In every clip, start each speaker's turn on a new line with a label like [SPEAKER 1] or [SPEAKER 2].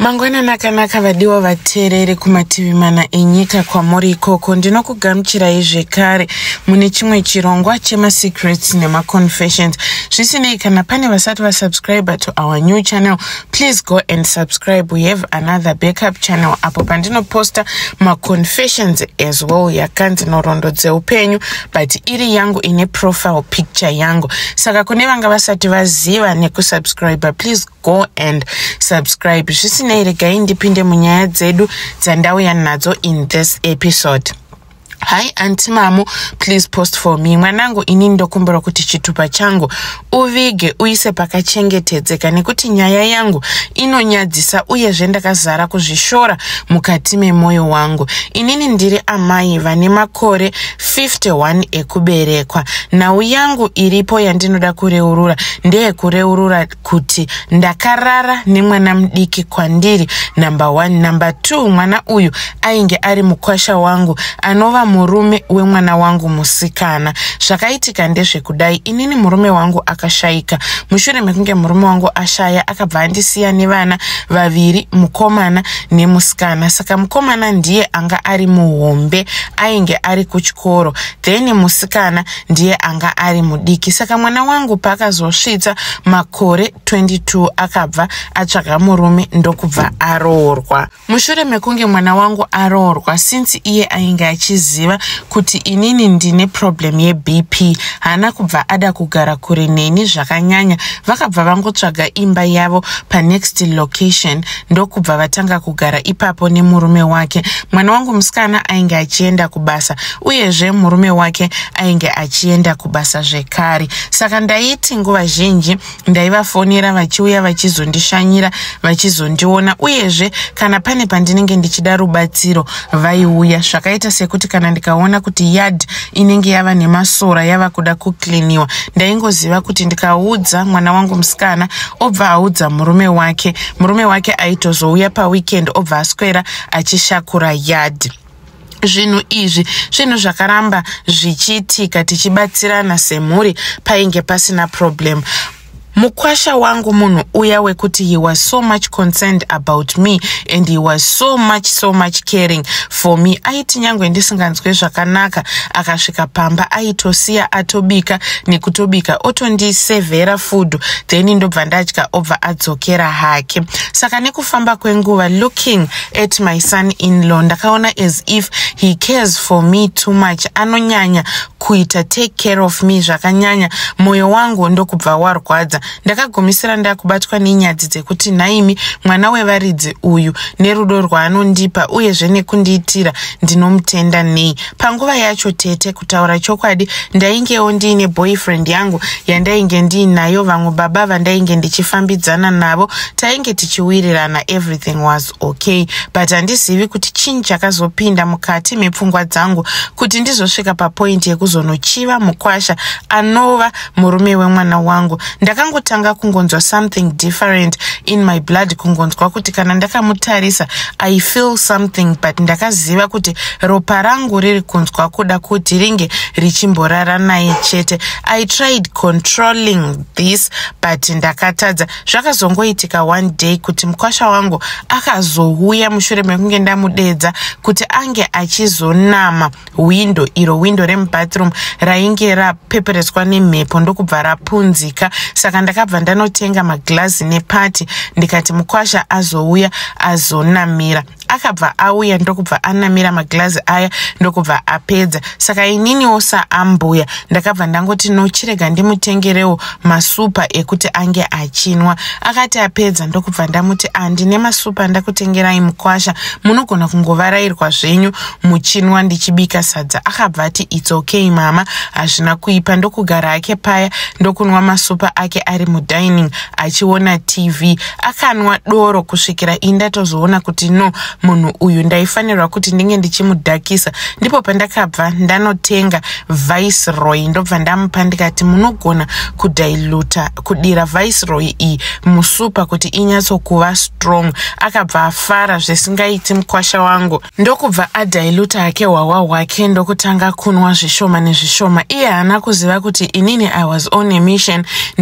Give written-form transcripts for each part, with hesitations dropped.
[SPEAKER 1] Mangwana nakanaka vadiwa vateereri kumativi mana enyika kwamuri ikoko. Ndinokugamuchirai zvekare mune chimwe chirongwa chema-secrets nema-confessions. Zvisinei kana pane vasati vasubscribe to our new channel, please go and subscribe. We have another backup channel apo pandinoposta ma-confessions as well yakanzi nhoroondo dzeupenyu, but iri yangu ine profile picture yangu. Saka kune vanga vasati vaziva nekusubscribe, please go and subscribe. Zvisinei regai ndipinde munyaya dzedu dzandauya nadzo in this episode. Hi Auntie Mamu, please post for me. Mwanangu ini ndokumbura kuti chitupa changu uvige uise pakachengetedzeka nekuti nyaya yangu inonyadzisa uye ndakazara kuzvishora mukati memoyo wangu. Inini ndiri amai vane makore 51 ekuberekwa. Nhau yangu iripo yandinoda kureurura ndeye kureurura kuti ndakarara nemwana mudiki kwandiri. Number 1. Number 2, mwana uyu ainge ari mukwasha wangu anova murume wemwana wangu musikana. Zvakaitika ndezvekudai, inini murume wangu akashayika. Mushure mekunge murume wangu ashaya akabva andisiya nevana vaviri, mukomana nemusikana. Saka mukomana ndiye anga ari muhombe, ainge ari kuchikoro, then musikana ndiye anga ari mudiki. Saka mwana wangu paakazosvitsa makore 22 akabva atsvaga murume ndokubva aroorwa. Mushure mekunge mwana wangu aroorwa, since iye ainge achiziva kuti inini ndine problem yeBP, hana kubva ada kugara kure neni zvakanyanya. Vakabva vangotsvaga imba yavo panext location ndokubva vatanga kugara ipapo nemurume wake. Mwana wangu musikana ainge achienda kubasa, uyezve murume wake ainge achienda kubasa zvekare. Saka ndaiti nguva zhinji ndaivafonera vachiuya vachizondishanyira, vachizondiona, uyezve kana pane pandinenge ndichida rubatsiro vaiuya. Zvakaita sekuti kana ndikaona kuti yard inenge yava nemasora yava kuda kukliniwa, ndaingoziva kuti ndikaudza mwana wangu musikana obva audza murume wake aitozouya paweekend obva aswera achishakura yard. Zvinhu izvi zvinhu zvakaramba zvichiitika tichibatsirana semhuri painge pasina problem. Mukwasha wangu munhu uya wekuti he was so much concerned about me and he was so much caring for me. Aiti nyangwe ndisinganzwe zvakanaka akasvika pamba aitosiya atobika nekutobika otondisevhera food, then ndobva ndadya obva adzokera hake. Saka nekufamba kwenguva, looking at my son-in-law, ndakaona as if he cares for me too much. Anonyanya kuita take care of me zvakanyanya. Moyo wangu ndokubva warwadza. Ndakagumisira ndakubatwa nenyadzi dzekuti naimi mwana wevaridzi uyu nerudo rwaanondipa uyezve nekundiitira ndinomutenda nei. Panguva yacho tete, kutaura chokwadi, ndaingewo ndiine boyfriend yangu yandainge ndiinayo, vamwe baba vandainge ndichifambidzana navo, tainge tichiwirirana, everything was okay. But handizivi kuti chinhu chakazopinda mukati mepfungwa dzangu kuti ndizosvika papoint yekuzonochiva mukwasha anova murume wemwana wangu. Ndakangotanga kungonzwa something different in my blood, kungonzwa kuti kana ndakamutarisa I feel something, but ndakaziva kuti ropa rangu riri kunzwa kuda kuti ringe richimborara naye chete. I tried controlling this but ndakatadza. Zvakazongoitika one day kuti mukwasha wangu akazouya mushure mekunge ndamudedza kuti ange achizonama window, iro window remubathroom rainge rapepereswa nemhepo ndokubva rapunzika. Saka ndakabva ndanotenga maglazi nepati ndikati mukwasha azouya azonamira. Akabva auya ndokubva anamira maglazi aya ndokubva apedza. Saka ininiwo saambuya ndakabva ndangoti chirega ndimutengerewo masupa ekuti ange achinwa. Akati apedza ndokubva ndamuti ndine masupa ndakutengerai mukwasha, munogona kungovarairwa zvenyu muchinwa ndichibika sadza. Akabva ati it's okay mama, hazvina kuipa. Ndokugara ake paya ndokunwa masupa ake ari mudining achiona TV. Akanwa doro kusvikira indatozoona kuti no, munhu uyu ndaifanirwa kuti ndinge ndichimudhakisa. Ndipo pandakabva ndanotenga Viceroy ndobva ndamupa ndikati munogona kudira Viceroy iyi musupa kuti inyatsokuva strong. Akabva afara zvisingaiti mukwasha wangu. Ndokubva adiluta hake hwawa hwake ndokutanga kunwa zvishoma nezvishoma. Iye haana kuziva kuti inini I was on a mission. Ndainge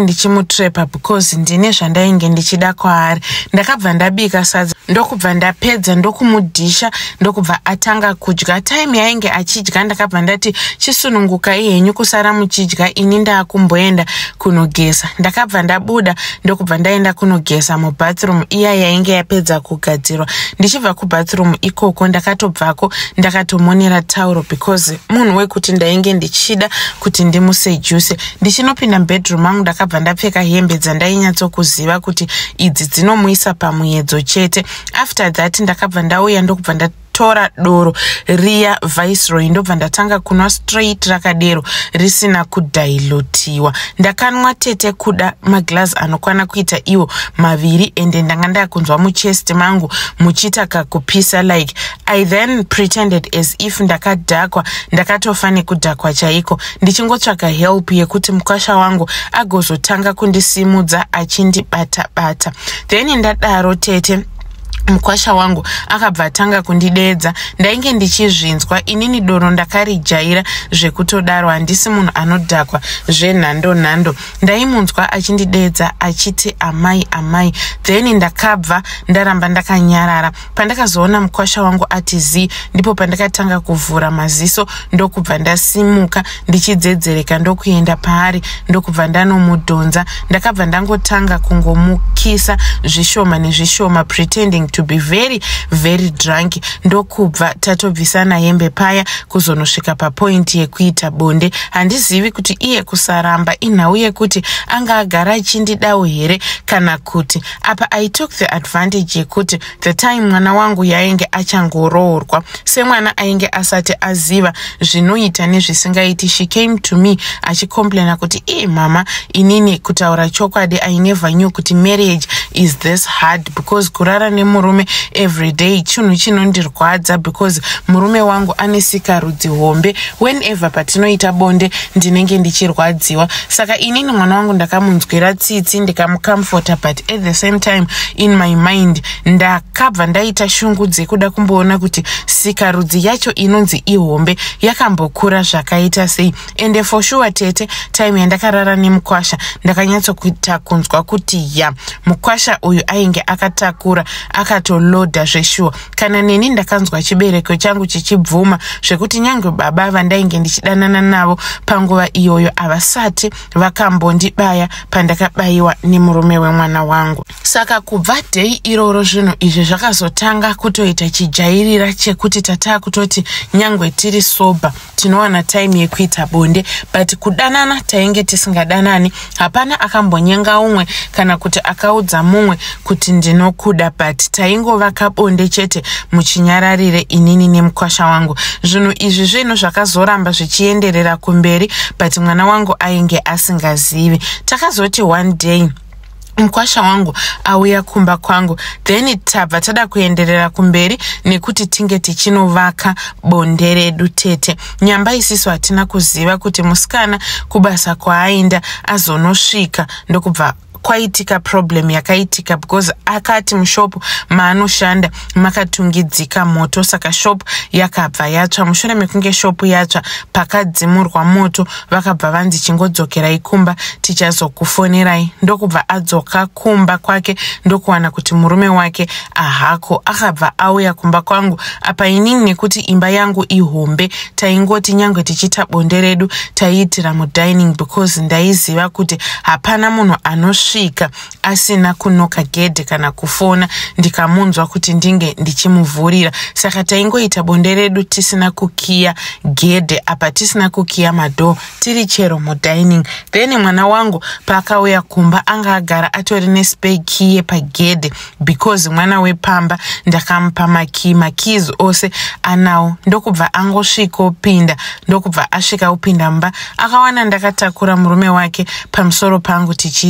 [SPEAKER 1] ndichimutrepa because ndine zvandainge ndichida kwaari. Ndakabva ndabika sadza ndokubva ndapedza ndokumudhisha ndokubva atanga kudya. Time yainge achidya ndakabva ndati chisunungukai henyu kusara muchidya, ini ndaakumboenda kunogeza. Ndakabva ndabuda ndokubva ndaenda kunogeza mubathroom iya yainge yapedza kugadzirwa. Ndichibva kubathroom ikoko ndakatobvako ndakatomonera tauro because munhu wekuti ndainge ndichida kuti ndimusejuse. Ndichinopinda mubedroom mangu ndakabva ndapfeka hembe dzandainyatsokuziva kuti idzi dzinomuisa pamuedzo chete. After that ndakabva ndauya ndokubva ndatora doro riya Viceroy ndobva ndatanga kunwa straight rakadero risina kudailotiwa. Ndakanwa tete kuda maglass anokwana kuita iwo maviri ende ndanga ndakunzwa muchest mangu muchita kakupisa like I then pretended as if ndakadhakwa, ndakatofa nekudhakwa chaiko ndichingotsvaga help yekuti mukwasha wangu agozotanga kundisimudza achindibata-bata. Then ndadaro tete mukwasha wangu akabva atanga kundidedza. Ndainge ndichizvinzwa inini doro ndakarijaira zvekutodaro handisi munhu anodhakwa zvenhando. Ndaimunzwa achindidedza achiti amai amai. Then ndakabva ndaramba ndakanyarara. Pandakazoona mukwasha wangu ati zii ndipo pandakatanga kuvhura maziso ndokubva ndasimuka ndichidzedzereka ndokuenda paari ndokubva ndanomudhonza. Ndakabva ndangotanga kungomukisa zvishoma nezvishoma pretending to be very very drunk ndokubva tatobvisana hembe paya kuzonosvika papoint yekuita bonde. Handizivi kuti iye kusaramba inhau yekuti anga agara achindidawo here kana kuti apa I took the advantage yekuti the time mwana wangu yainge achangoroorwa semwana ainge asati aziva zvinoita nezvisingaiti. She came to me achicomplaina kuti mama inini kutaura chokwadi I never knew kuti marriage is this hard because kurara nemurume every day chinhu chinondirwadza because murume wangu ane sikarudzi hombe. Whenever patinoita bonde ndinenge ndichirwadziwa. Saka inini mwana wangu ndakamunzwira tsitsi ndikamucomforta but at the same time in my mind ndakabva ndaita shungu dzekuda kumboona kuti sikarudzi yacho inonzi ihombe yakambokura zvakaita sei. And for sure tete time yandakarara nemukwasha ndakanyatsokuita kunzwa kuti mukwasha uyu ainge akatakura akatoloda zveshuwa. Kana neni ndakanzwa chibereko changu chichibvuma zvekuti nyange baba vandainge ndichidanana navo panguva iyoyo havasati vakambondibaya pandakabayiwa nemurume wemwana wangu. Saka kubva dei iroro zvinhu izvi zvakazotanga kutoita chijairira chekuti tatakutoti nyangwe tiri soba tinowana time yekuita bonde but kudanana tainge tisingadanani. Hapana akambonyenga umwe kana kuti akaudza mumwe kuti ndinokuda but taingova kabonde chete muchinyararire inini nemukwasha wangu. Zvinhu izvi zvinhu zvakazoramba zvichienderera kumberi but mwana wangu ainge asingazivi. Takazoti one day mukwasha wangu auya kumba kwangu then tabva tada kuenderera kumberi nekuti tinge tichinovaka bonde redu tete. Nyamba isisu hatina kuziva kuti musikana kubasa kwaaenda azonosvika ndokubva kwaitika problem yakaitika because akati mushopu maanoshanda makatungidzika moto saka shopu yakabva yatsva. Mushure mekunge shopu yatsva pakadzimurwa moto vakabva vanzi chingodzokerai kumba tichazokufonerai. Ndokubva adzoka kumba kwake ndokuwana kuti murume wake ahako. Akabva auya kumba kwangu apa inini nekuti imba yangu ihombe taingoti nyangwe tichita bonde redu taiitira mudining because ndaiziva kuti hapana munhu anosvika asina kunoka gedhe kana kufona ndikamunzwa kuti ndinge ndichimuvhurira. Saka taingoita bonde redu tisina kukiya gedhe apa tisina kukiya madhoo tiri chero mudining. Then mwana wangu paakauya kumba anga agara atori nespare key yepagedhe because mwana wepamba ndakamupa makeys ose anawo. Ndokubva angosvika opinda ndokubva asvika opinda mba akawana ndakatakura murume wake pamusoro pangu tichiita bonde.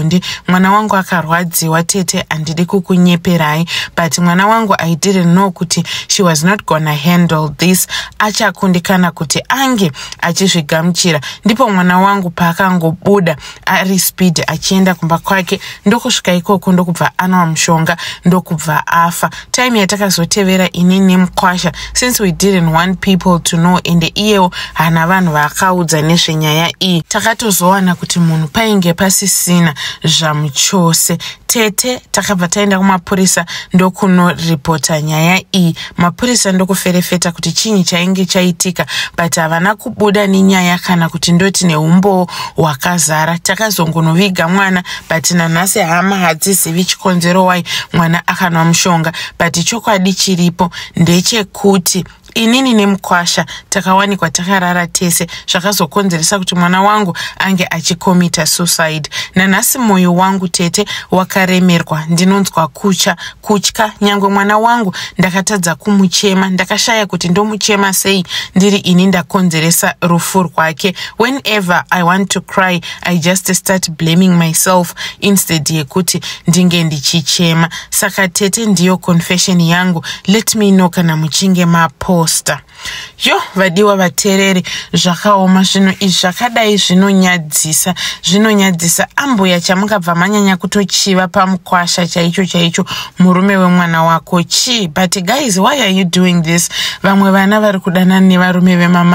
[SPEAKER 1] Bondi, mwana wangu akarwadziwa tete andidi kukunyeperai, but mwana wangu I didn't know kuti she was not gonna handle this. Achakundikana kuti ange achizvigamuchira. Ndipo mwana wangu paakangobuda ari speed achienda kumba kwake, ndokusvika ikoko ndokubva anwa mushonga ndokubva afa. Time yatakazotevera ini nemukwasha, since we didn't want people to know, ende iyewo hana vanhu vakaudza nezvenyaya iyi, takatozowana kuti munhu painge pasisina zvamuchose. Tete takabva taenda kumapurisa ndokunoripota nyaya iyi. Mapurisa ndokuferefeta kuti chinyi chainge chaitika, but havana kubuda nenyaya kana kuti ndoti neumbo hwakazara. Takazongonoviga mwana, but nanhasi hama hadzizivi chikonzero wai mwana akanwa mushonga, but chokwadi chiripo ndechekuti inini nemukwasha takawanikwa takarara tese, zvakazokonzeresa kuti mwana wangu ange achikomita suicide. Nanhasi moyo wangu tete wakaremerwa, ndinonzwa kutya. Nyangwe mwana wangu ndakatadza kumuchema, ndakashaya kuti ndomuchema sei ndiri ini ndakonzeresa rufu rwake. Whenever I want to cry, I just start blaming myself instead yekuti ndinge ndichichema. Saka tete ndiyo confession yangu. Let me know kana muchinge maposta. Yo, vadiwa vatereri, zvakaoma zvino izvi zvakadai zvinonyadzisa. Ambuya chamukabva manyanya kutochiva pamukwasha chaicho murume wemwana wako chi. But guys, why are you doing this? Vamwe vana vari kudanana nevarume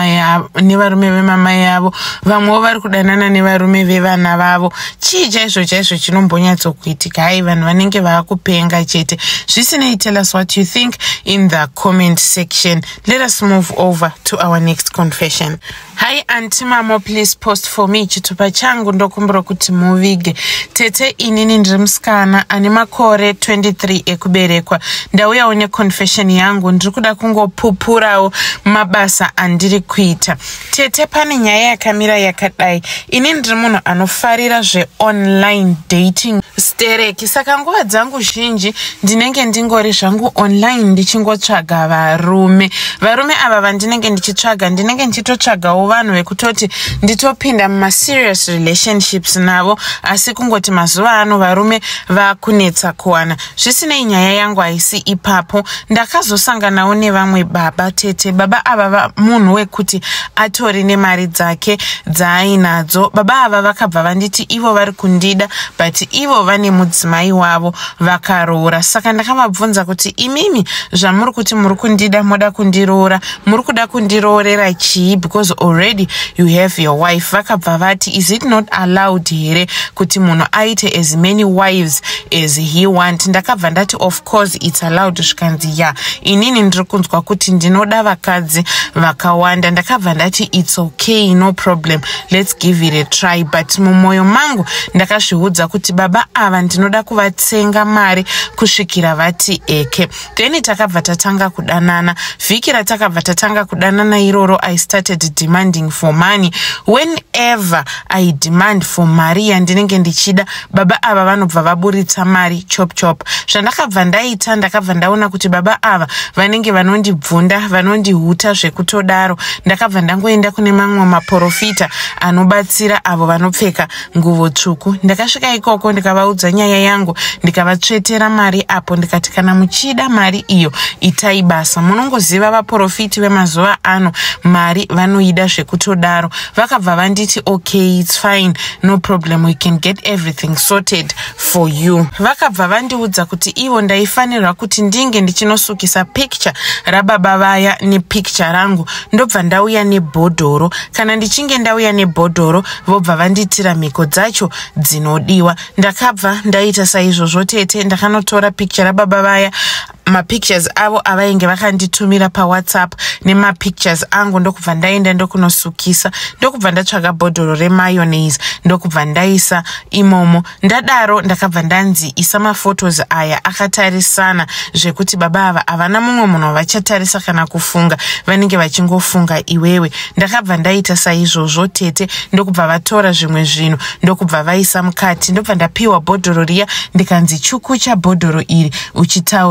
[SPEAKER 1] vemamai yavo, vamwe vari kudanana nevarume vevana vavo. Chi chaizvo chinombonyatsokuitika. Hai, vanhu vanenge vakupenga chete. Zvisinei, tell us what you think in the comment section. Let us move over to our next confession. Hi Auntie Mamo, please post for me. Chitupa changu ndokumbura kuti muvige. Tete inini ndiri musikana ane makore 23 ekuberekwa. Ndauyawo neconfession yangu, ndiri kuda kungopupurawo mabasa andiri kuita. Tete pane nyaya yakamira yakadai. Ini ndiri munhu anofarira zveonline dating stereki. Saka nguva dzangu zhinji ndinenge ndingori zvangu online ndichingotsvaga varume ava vandinenge ndichitsvaga, ndinenge ndichitotsvagawo vanhu vekutoti nditopinda muma-serious relationships navo, asi kungoti mazuva ano varume vakunetsa kuwana. Zvisinei, nyaya yangu haisi ipapo. Ndakazosanganawo nevamwe baba tete. Baba ava munhu wekuti atori nemari dzake dzaainadzo. Baba ava vakabva vanditi ivo vari kundida, but ivo vane mudzimai wavo vakaroora. Saka ndakavabvunza kuti imimi zvamuri kuti muri kundida moda kundiroora, muri kuda kundiroorera chii? Because already you have your wife. Vakabva vati, is it not allowed here kuti munhu aite as many wives as he want? Ndakabva ndati of course it's allowed. Zvikanzi ya, inini ndiri kunzwa kuti ndinoda vakadzi vakawanda. Ndakabva ndati it's okay, no problem, let's give it a try. But mumwoyo mangu ndakazviudza kuti baba ava ndinoda kuvatsenga mari kusvikira vati eke. Then takabva tatanga kudanana. Vhiki ratakabva tatanga kudanana iroro, I started demanding for money. Whenever I demand for mari yandinenge ndichida, baba ava vanobva vaburitsa mari chop chop. Zvandakabva ndaita, ndakabva ndaona kuti baba ava vanenge vanondibvunda, vanondihuta zvekutodaro. Ndakabva ndangoenda kune mamwe maprofita anobatsira avo vanopfeka nguvo tsvuku. Ndakasvika ikoko ndikavaudza nyaya yangu, ndikavatsvetera mari apo. Ndikati kana muchida mari iyo itai basa. Munongoziva vaprofiti vemazuva ano mari vanoida zvekutodaro. Vakabva vanditi okay, it's fine, no problem, we can get everything sorted for you. Vakabva vandiudza kuti ivo ndaifanirwa kuti ndinge ndichinosukisa picture rababa vaya nepicture rangu, ndobva ndauya nebhodhoro. Kana ndichinge ndauya nebhodhoro, vobva vanditira mhiko dzacho dzinodiwa. Ndakabva ndaita saizvozvo tete. Ndakanotora picture rababa vaya, mapictures avo avainge vakanditumira paWhatsApp nemapictures angu, ndokubva ndaenda ndokunosukisa. Ndokubva ndatsvaga bhodhoro remayonnaise ndokubva ndaisa imomo. Ndadaro ndakabva ndanzi isa maphotos aya akatarisana, zvekuti baba ava havana mumwe munhu vachatarisa kana kufunga, vanenge vachingofunga iwewe. Ndakabva ndaita saizvozvo tete. Ndokubva vatora zvimwe zvinhu ndokubva vaisa mukati. Ndobva ndapiwa bhodhoro riya, ndikanzi chukucha bhodhoro iri uchitaura zvao.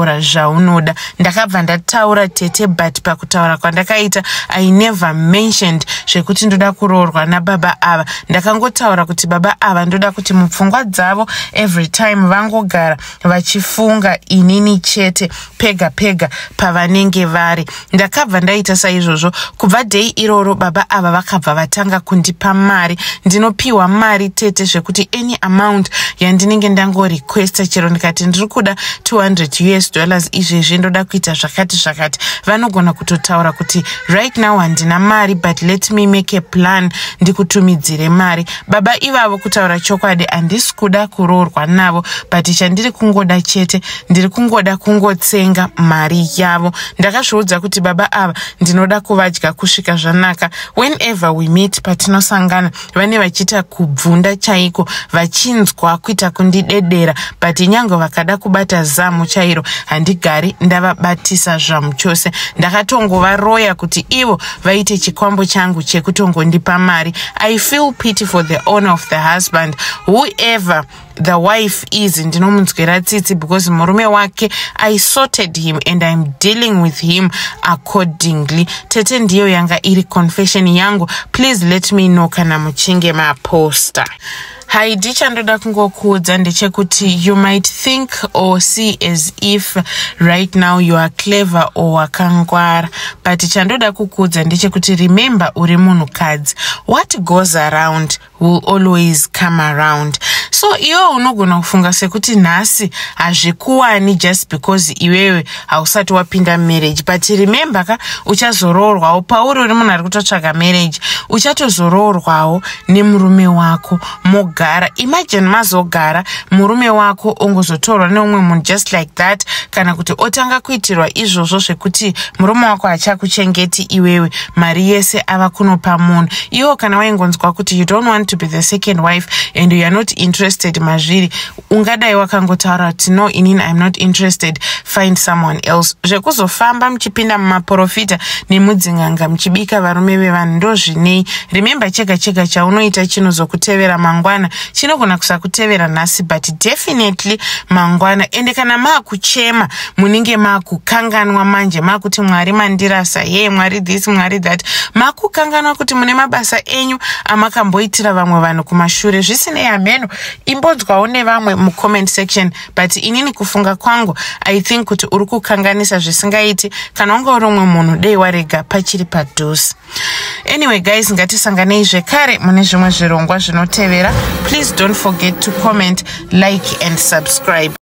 [SPEAKER 1] zvaunoda. Ndakabva ndataura tete, but pakutaura kwandakaita I never mentioned zvekuti ndoda kuroorwa nababa ava. Ndakangotaura kuti baba ava ndoda kuti mupfungwa dzavo every time vangogara vachifunga inini chete pega pega pavanenge vari. Ndakabva ndaita saizvozvo. Kubva dei iroro baba ava vakabva vatanga kundipa mari. Ndinopiwa mari tete zvekuti any amount yandinenge ndangorequesta, chero ndikati ndiri kuda $200 izvezvi ndoda kuita zvakati zvakati, vanogona kutotaura kuti right now handina mari, but let me make a plan ndikutumidzire mari. Baba ivavo kutaura chokwadi handisi kuda kuroorwa navo, but chandiri kungoda chete ndiri kungoda kungotsenga mari yavo. Ndakazviudza kuti baba ava ndinoda kuvadya kusvika zvanaka. Whenever we meet, patinosangana vane vachiita kubvunda chaiko, vachinzwa kuita kundidedera, but nyange vakada kubata zamu chairo handigari ndavabatisa zvamu chose. Ndakatongovaroya kuti ivo vaite chikwambo changu chekutongondipa mari. I feel pity for the owner of the husband, whoever the wife is. Ndinomunzwira tsitsi because murume wake I sorted him and I'm dealing with him accordingly. Tete ndiyo yanga iri confession yangu. Please let me know kana muchinge maposta. Haidi chandoda kungokuudza ndechekuti you might think or see as if right now you are clever or wakangwara, but chandoda kukuudza ndechekuti remember uri munhukadzi. What goes around will always come around. So iwe unogona kufunga sekuti nhasi hazvikuwani just because iwewe hausati wapinda marriage, but remember ka uchazoroorwawo pauri uri munhu ari kutotsvaga marriage, uchatozoroorwawo nemurume wako mogara. Imagine mazogara murume wako ongozotorwa neumwe munhu just like that, kana kuti otanga kuitirwa izvozvo zvekuti murume wako hachakuchengeti iwewe, mari yese ava kunopa munhu. Iwo kana waingonzwa kuti you don't want to be the second wife and you are not interested mazviri, ungadai wakangotaura kuti no, inini I'm not interested, find someone else. Zvekuzofamba muchipinda mumaprofita nemudzinganga muchibika varume vevanhu ndozvinei. Remember chega chega chaunoita chinozokutevera mangwana chinogona kusakutevera nhasi, but definitely mangwana. Ende kana maakuchema munenge maakukanganwa manje, maakuti Mwari mandirasa, ye Mwari this Mwari that, maakukanganwa kuti mune mabasa enyu amakamboitira vamwe vanhu kumashure. Zvisinei hameno, imbonzwawo nevamwe mucomment section, but inini kufunga kwangu I think kuti uri kukanganisa zvisingaiti kana wanga uri umwe munhu dei warega pachiri padhuze. Anyway guys, ngatisanganei zvekare mune zvimwe zvirongwa zvinotevera. Please don't forget to comment, like and subscribe.